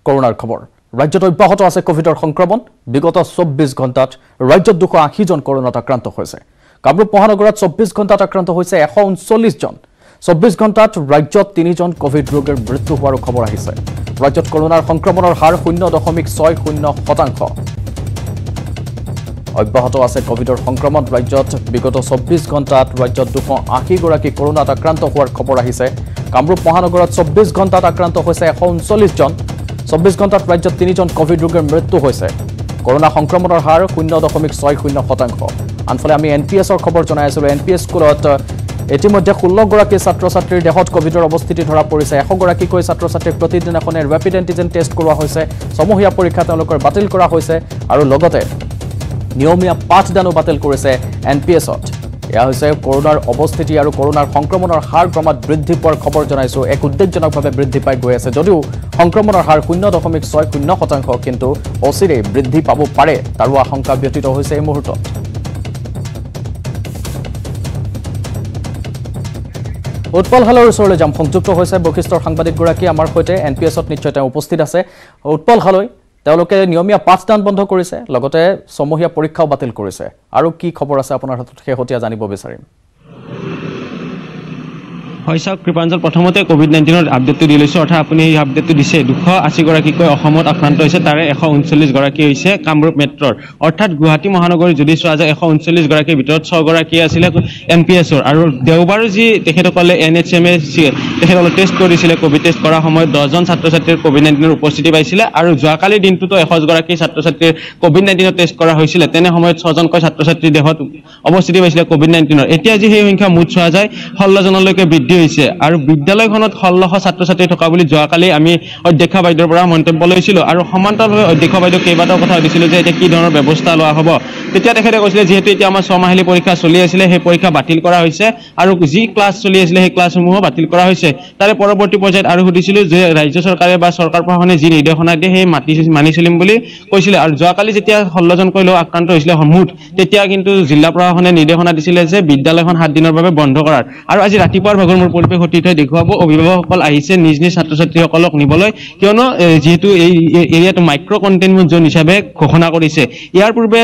কৰোনাৰ খবৰ ৰাজ্যত অব্যাহত আছে কোভিডৰ সংক্ৰমণ বিগত 24 ঘণ্টাত ৰাজ্যত 280 জন কৰোনাত আক্ৰান্ত হৈছে কামৰূপ মহানগৰত 24 ঘণ্টাত আক্ৰান্ত হৈছে 139 জন 24 ঘণ্টাত ৰাজ্যত 3 জন কোভিড ৰোগীৰ মৃত্যু হোৱাৰ খবৰ আহিছে ৰাজ্যত কৰোনাৰ সংক্ৰমণৰ হাৰ 0.60% অব্যাহত আছে কোভিডৰ সংক্ৰমণ ৰাজ্যত বিগত 24 ঘণ্টাত ৰাজ্যত 280 গৰাকী কৰোনাত আক্ৰান্ত হোৱাৰ খবৰ আহিছে কামৰূপ মহানগৰত 24 ঘণ্টাত আক্ৰান্ত হৈছে 139 জন 24 ঘণ্টাত ৰাজ্যত 3 জন কোভিড ৰোগীৰ মৃত্যু হৈছে কৰোনা সংক্ৰমণৰ হাৰ 0.60% আনফালে আমি এনপিএছৰ খবৰ জনাই আছিলো এনপিএছ স্কুলত ইতিমধ্যে 16 গৰাকী ছাত্ৰ-ছাত্ৰীৰ দেহত কোভিডৰ অৱস্থিতি ধৰা পৰিছে 100 গৰাকীকৈ ছাত্ৰ-ছাত্ৰীক প্ৰতিদিনাখনে ৰেপিড এন্টিজেন টেষ্ট কৰোৱা হৈছে সমূহীয়া পৰীক্ষা তেওঁলোকৰ বাতিল কৰা হৈছে আৰু লগতে নিয়মীয়া পাঠদানো বাতিল কৰিছে এনপিএছত এয়া হৈছে কৰোনাৰ অৱস্থিতি আৰু কৰোনাৰ সংক্ৰমণৰ হাৰ ক্ৰমাৎ বৃদ্ধি পোৱাৰ খবৰ জনাইছো এক উদ্বেগজনকভাৱে বৃদ্ধি পাই গৈ আছে যদিও সংক্ৰমণৰ হাৰ 0.60% কিন্তু অচিৰে বৃদ্ধি পাব পাৰে তাৰো আশংকা ব্যতীত হৈছে এই মুহূৰ্তত উৎপল হালৰ ওচৰলৈ যাম সংযুক্ত হৈছে বৈশিষ্ট্যৰ সাংবাদিকগৰাকী আমাৰ সৈতে এনপিএছত নিশ্চয় তেওঁ উপস্থিত আছে উৎপল হালৈ তেওঁলোকে নিয়মীয়া পাঠদান বন্ধ কৰিছে লগতে সমূহীয়া পৰীক্ষাও বাতিল কৰিছে আৰু কি খবৰ আছে আপোনাৰ হাতত শেহতীয়া জানিব বিচাৰিম হয়ছা কৃপাঞ্জল প্ৰথমতে কোভিড-19ৰ আপডেটটো দি লৈছো অৰ্থাৎ আপুনি এই আপডেটটো দিছে 280 গৰাকীকৈ অসমত আক্ৰান্ত হৈছে তাৰে 139 গৰাকী হৈছে কামৰূপ মেট্ৰৰ অৰ্থাৎ গুৱাহাটী মহানগৰীত যদি চোৱা যায় 139 গৰাকীৰ ভিতৰত 6 গৰাকী আছিল এনপিএছৰ আৰু দেওবাৰে যি তেখেতসকলে এনএচএমএ তেখেতসকলে টেষ্ট কৰিছিলে কোভিড টেষ্ট কৰাৰ সময়ত 10 জন ছাত্ৰ-ছাত্ৰীৰ কোভিড-19ৰ উপস্থিতি পাইছিলে আৰু যোৱাকালিৰ দিনটোতো 100 গৰাকী ছাত্ৰ-ছাত্ৰীৰ কোভিড-19ৰ টেষ্ট কৰা হৈছিলে তেনে সময়ত 6 জনকৈ ছাত্ৰ-ছাত্ৰীৰ দেহত অৱস্থিতি পাইছিলে কোভিড-19ৰ এতিয়া যি সেই সংখ্যা মুঠ চোৱা যায় 16 জনলৈকে বৃদ্ধি হৈছে আৰু বিদ্যালয়খনত 1600 ছাত্ৰ-ছাত্ৰী থকা বুলি যোৱাকালি আমি অধ্যক্ষ বাইদেউৰ পৰা মন্তব্য লৈছিলো আৰু সমান্তৰালভাৱে অধ্যক্ষ বাইদেউ কেইবাটাও কথা দিছিলো যে এতিয়া কি ধৰণৰ ব্যৱস্থা লোৱা হ'ব তেতিয়া তেখেতে কৈছিলে যেহেতু এতিয়া আমাৰ 6 মাহিলী পৰীক্ষা চলি আছিলে সেই পৰীক্ষা বাতিল কৰা হৈছে আৰু যি ক্লাছ চলি আছিলে সেই ক্লাছসমূহ বাতিল কৰা হৈছে তাৰে পৰৱৰ্তী পৰ্যায়ত আৰু সুধিছিলো যে ৰাজ্য চৰকাৰে বা চৰকাৰ প্ৰশাসনে যি নিৰ্দেশনা দিয়ে সেই মানি চলিম বুলি কৈছিলে আৰু যোৱাকালি যেতিয়া 16 জনকৈ লোক আক্ৰান্ত হৈছিলে মুঠ তেতিয়া কিন্তু জিলা প্ৰশাসনে নিৰ্দেশনা দিছিলে যে বিদ্যালয়খন 7 দিনৰ বাবে বন্ধ কৰাৰ আৰু আজি ৰাতিপুৱাৰ ভাগৰ মোৰ পৰিৱেশ অতিথই দেখুৱাব অভিভাৱকসকল আহিছে নিজ নিজ ছাত্ৰ-ছাত্ৰীসকলক নিবলৈ কিয়নো যেহেতু এই এৰিয়াটো মাইক্ৰ কণ্টেইনমেণ্ট জোন হিচাপে ঘোষণা কৰিছে ইয়াৰ পূৰ্বে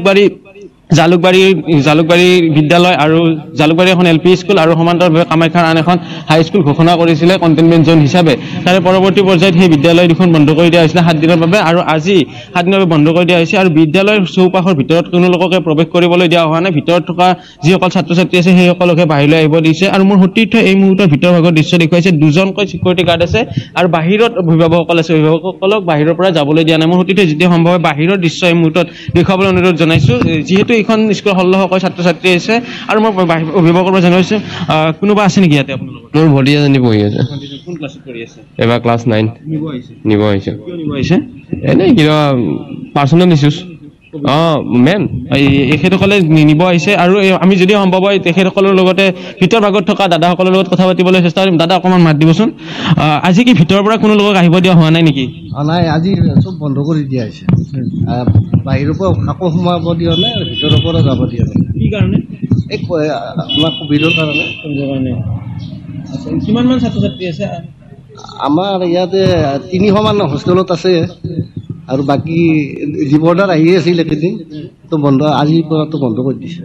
জালুকবাৰী বিদ্যালয় আৰু জালুকবাৰী এখন এলপি স্কুল আৰু সমান্তৰালভাৱে কামাখ্যাৰ আন এখন হাই স্কুল ঘোষণা কৰিছিলে কণ্টেইনমেণ্ট জোন হিচাপে তাৰে পৰৱৰ্তী পৰ্যায়ত সেই বিদ্যালয় দুখন বন্ধ কৰি দিয়া হৈছিলে 7 দিনৰ বাবে আৰু আজি 7 দিনৰ বাবে বন্ধ কৰি দিয়া হৈছে আৰু বিদ্যালয়ৰ চৌপাশৰ ভিতৰত কোনো লোককে প্ৰৱেশ কৰিবলৈ দিয়া হোৱা নাই ভিতৰত থকা যিসকল ছাত্ৰ-ছাত্ৰী আছে সেইসকলকে বাহিৰলৈ আহিব দিছে আৰু মোৰ সতীৰ্থ এই মুহূৰ্তৰ ভিতৰ ভাগৰ দৃশ্য দেখুৱাইছে দুজনকৈ সিকিউৰিটি গাৰ্ড আছে আৰু বাহিৰত অভিভাৱকসকল আছে অভিভাৱকসকলক বাহিৰৰ পৰা যাবলৈ দিয়া নাই মোৰ সতীৰ্থ যেতিয়া সম্ভৱ হয় বাহিৰৰ দৃশ্য এই মুহূৰ্তত দেখুৱাবলৈ অনুৰোধ জনাইছো যিহেতু এইখন স্কুল 1600 ছাত্ৰ-ছাত্ৰী আছে আৰু মই অভিভাৱকৰ পৰা জনাইছো কোনোবা আছে নেকি ইয়াতে আপোনালোকৰ মোৰ ভৰি এজনী পঢ়ি আছে কোন ক্লাছত পঢ়ি আছে এবাৰ ক্লাছ 9 নিব আহিছে এনে কিবা পাৰ্চনেল ইছ্যুজ মেম এখেতসকলে নিব আহিছে আৰু আমি যদি সম্ভৱ হয় তেখেতসকলৰ লগতে ভিতৰ ভাগত থকা দাদাসকলৰ লগত কথা পাতিবলৈ চেষ্টা কৰিম দাদা অকণমান মাত দিবচোন আজি কি ভিতৰৰ পৰা কোনো লোকক আহিব দিয়া হোৱা নাই নেকি নাই আজি চব বন্ধ কৰি দিয়া হৈছে বাহিৰৰ পৰা কাকো সোমাব দিয়া নাই আৰু ভিতৰৰ পৰা যাব দিয়া নাই কি কাৰণে এই আমাৰ কোভিডৰ কাৰণে কিমানমান ছাত্ৰ-ছাত্ৰী আছে আমাৰ ইয়াতে 300 মান হোষ্টেলত আছে আৰু বাকী ৰিপৰ্টাৰ আহি আছিল একেদিন তো বন্ধ আজিৰ পৰাতো বন্ধ কৰি দিছে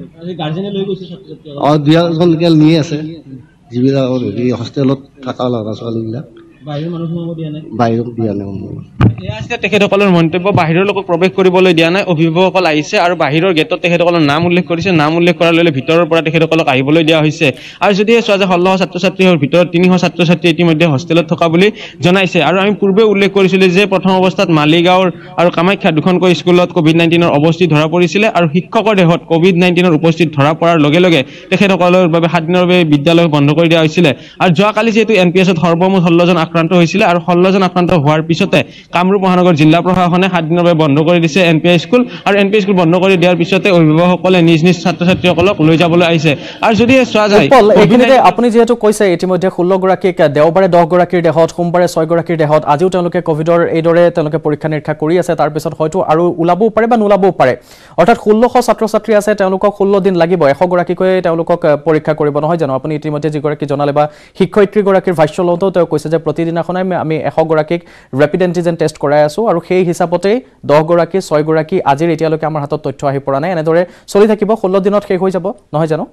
দুজনকে নিয়ে আছে যিবিলাক হোষ্টেলত থকা ল'ৰা ছোৱালীবিলাক বাহিৰত দিয়া নাই তেখেতসকলৰ মন্তব্য বাহিৰৰ লোকক প্ৰৱেশ কৰিবলৈ দিয়া নাই অভিভাৱকসকল আহিছে আৰু বাহিৰৰ গেটত তেখেতসকলৰ নাম উল্লেখ কৰিছে নাম উল্লেখ কৰাৰ লগে ভিতৰৰ পৰা তেখেতসকলক আহিবলৈ দিয়া হৈছে আৰু যদি চোৱা যায় 1600 ছাত্ৰ-ছাত্ৰীৰ ভিতৰত 300 ছাত্ৰ-ছাত্ৰী ইতিমধ্যে হোষ্টেলত থকা বুলি জনাইছে আৰু আমি পূৰ্বে উল্লেখ কৰিছিলোঁ যে প্ৰথম অৱস্থাত মালিগাঁৱৰ আৰু কামাখ্যা দুখনকৈ স্কুলত কোভিড-19ৰ অৱস্থিতি ধৰা পৰিছিলে আৰু শিক্ষকৰ দেহত কোভিড-19ৰ উপস্থিতি ধৰা পৰাৰ লগে লগে তেখেতসকলৰ বাবে 7 দিনৰ বাবে বিদ্যালয় বন্ধ কৰি দিয়া হৈছিলে আৰু যোৱাকালি যেহেতু এনপিএছত সৰ্বমুঠ 16 জন আক্ৰান্ত হৈছিলে আৰু 16 জন আক্ৰান্ত হোৱাৰ পিছতে কামৰূপ মহানগৰ জিলা প্ৰশাসনে 7 দিনৰ বাবে বন্ধ কৰি দিছে এনপিএ স্কুল আৰু এনপিএ স্কুল বন্ধ কৰি দিয়াৰ পিছতে অভিভাৱকসকলে নিজ নিজ ছাত্ৰ-ছাত্ৰীসকলক লৈ যাবলৈ আহিছে আৰু যদি চোৱা যায় আপুনি যেহেতু কৈছে ইতিমধ্যে 16 গৰাকীক দেওবাৰে 10 গৰাকীৰ দেহত সোমবাৰে 6 গৰাকীৰ দেহত আজিও তেওঁলোকে কোভিডৰ এইদৰে তেওঁলোকে পৰীক্ষা নিৰীক্ষা কৰি আছে তাৰ পিছত হয়তো আৰু ওলাবও পাৰে বা নোলাবও পাৰে অৰ্থাৎ 1600 ছাত্ৰ-ছাত্ৰী আছে তেওঁলোকক 16 দিন লাগিব 100 গৰাকীকৈ তেওঁলোকক পৰীক্ষা কৰিব নহয় জানো আপুনি ইতিমধ্যে যি গৰাকী জনালে বা শিক্ষয়িত্ৰী গৰাকীৰ ভাষ্য লওঁতেও তেওঁ কৈছে যে প্ৰতিদিনাখনে আমি 100 গৰাকীক ৰেপিড এন্টিজেন টেষ্ট কৰাই আছোঁ আৰু সেই হিচাপতেই 10 গৰাকী 6 গৰাকী আজিৰ এতিয়ালৈকে আমাৰ হাতত তথ্য আহি পৰা নাই এনেদৰে চলি থাকিব 16 দিনত শেষ হৈ যাব নহয় জানো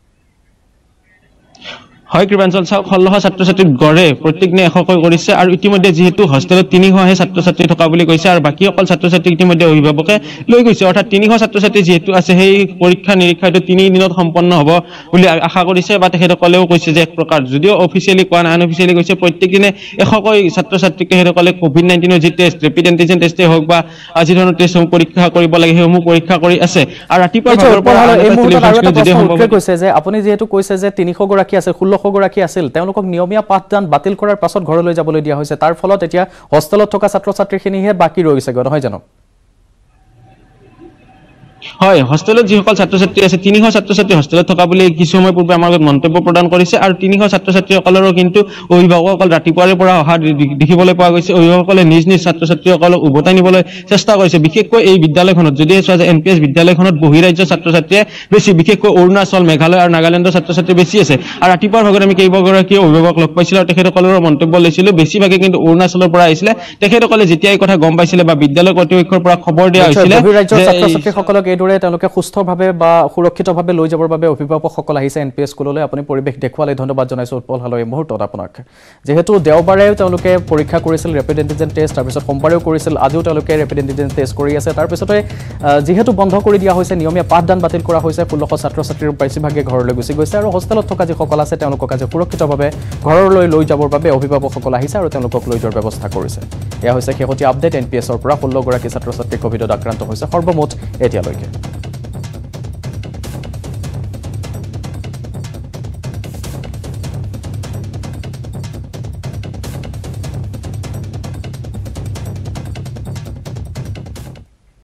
হয় কৃপাঞ্চল চাওক 1600 ছাত্ৰ ছাত্ৰীৰ গড়ে প্ৰত্যেক দিনে 100 কৈ কৰিছে আৰু ইতিমধ্যে যেহেতু হোষ্টেলত 300 হে ছাত্ৰ ছাত্ৰী থকা বুলি কৈছে আৰু বাকি অকল ছাত্ৰ ছাত্ৰী ইতিমধ্যে অভিভাৱকে লৈ গৈছে অৰ্থাৎ 300 ছাত্ৰ ছাত্ৰী যেহেতু আছে সেই পৰীক্ষা নিৰীক্ষাটো 3 দিনত সম্পন্ন হ'ব বুলি আশা কৰিছে বা তেখেতসকলেও কৈছে যে এক প্ৰকাৰ যদিও অফিচিয়েলি কোৱা নাই অফিচিয়েলি কৈছে প্ৰত্যেক দিনে 100 কৈ ছাত্ৰ ছাত্ৰীক তেখেতসকলে কোভিড-19 ৰ যি টেষ্ট ৰেপিড এন্টিজেন টেষ্টে হওক বা আজি ধৰণৰ টেষ্টসমূহ পৰীক্ষা কৰিব লাগে সেইসমূহ পৰীক্ষা কৰি আছে আৰু ৰাতিপুৱা ভাগৰ পৰা এই মুহূৰ্তত আৰু এটা প্ৰশ্ন কৈছে যে আপুনি যেহেতু কৈছে যে 300 গৰাকী আছে 1600 গৰাকী আছিল তেওঁলোকক নিয়মীয়া পাঠদান বাতিল কৰাৰ পাছত ঘৰলৈ যাবলৈ দিয়া হৈছে তাৰ ফলত এতিয়া হোষ্টেলত থকা ছাত্ৰ ছাত্ৰীখিনিহে বাকি ৰৈ গৈছে নহয় জানো হয় হোষ্টেলত যিসকল ছাত্ৰ ছাত্ৰী আছে 300 ছাত্ৰ ছাত্ৰী হোষ্টেলত থকা বুলি কিছু সময় পূৰ্বে আমাৰ মন্তব্য প্ৰদান কৰিছে আৰু 300 ছাত্ৰ ছাত্ৰীসকলৰো কিন্তু অভিভাৱকসকল ৰাতিপুৱাৰে পৰা অহা দেখিবলৈ পোৱা গৈছে অভিভাৱকসকলে নিজ নিজ ছাত্ৰ ছাত্ৰীসকলক উভতাই নিবলৈ চেষ্টা কৰিছে বিশেষকৈ এই বিদ্যালয়খনত যদি চোৱা যায় এনপিএছ বিদ্যালয়খনত বহিৰাজ্যৰ ছাত্ৰ ছাত্ৰীয়ে বেছি বিশেষকৈ অৰুণাচল মেঘালয় আৰু নাগালেণ্ডৰ ছাত্ৰ ছাত্ৰী বেছি আছে আৰু ৰাতিপুৱাৰ ভাগত আমি কেইবাগৰাকী অভিভাৱক লগ পাইছিলোঁ আৰু তেখেতসকলৰ মন্তব্য লৈছিলোঁ বেছিভাগে কিন্তু অৰুণাচলৰ পৰা আহিছিলে তেখেতসকলে যেতিয়া এই কথা গম পাইছিলে বা বিদ্যালয় কৰ্তৃপক্ষৰ পৰা খবৰ দিয়া হৈছিলে বহিৰাজ্যৰ ছাত্ৰ ছাত্ৰীসকলক এইদৰে তেওঁলোকে সুস্থভাৱে বা সুৰক্ষিতভাৱে লৈ যাবৰ বাবে অভিভাৱকসকল আহিছে এনপিএছ স্কুললৈ আপুনি পৰিৱেশ দেখুৱালে ধন্যবাদ জনাইছোঁ উৎপল হালৈ মুহূৰ্তত আপোনাক যেহেতু দেওবাৰে তেওঁলোকে পৰীক্ষা কৰিছিল ৰেপিড এন্টিজেন টেষ্ট তাৰপিছত সোমবাৰেও কৰিছিল আজিও তেওঁলোকে ৰেপিড এন্টিজেন টেষ্ট কৰি আছে তাৰপিছতে যেহেতু বন্ধ কৰি দিয়া হৈছে নিয়মীয়া পাঠদান বাতিল কৰা হৈছে 1600 ছাত্ৰ ছাত্ৰীৰ বেছিভাগে ঘৰলৈ গুচি গৈছে আৰু হোষ্টেলত থকা যিসকল আছে তেওঁলোকক আজি সুৰক্ষিতভাৱে ঘৰলৈ লৈ যাবৰ বাবে অভিভাৱকসকল আহিছে আৰু তেওঁলোকক লৈ যোৱাৰ ব্যৱস্থা কৰিছে এয়া হৈছে শেহতীয়া আপডেট এনপিএছৰ পৰা 16 গৰাকী ছাত্ৰ ছাত্ৰী কোভিডত আক্ৰান্ত হৈছে সৰ্বমুঠ এতিয়ালৈকে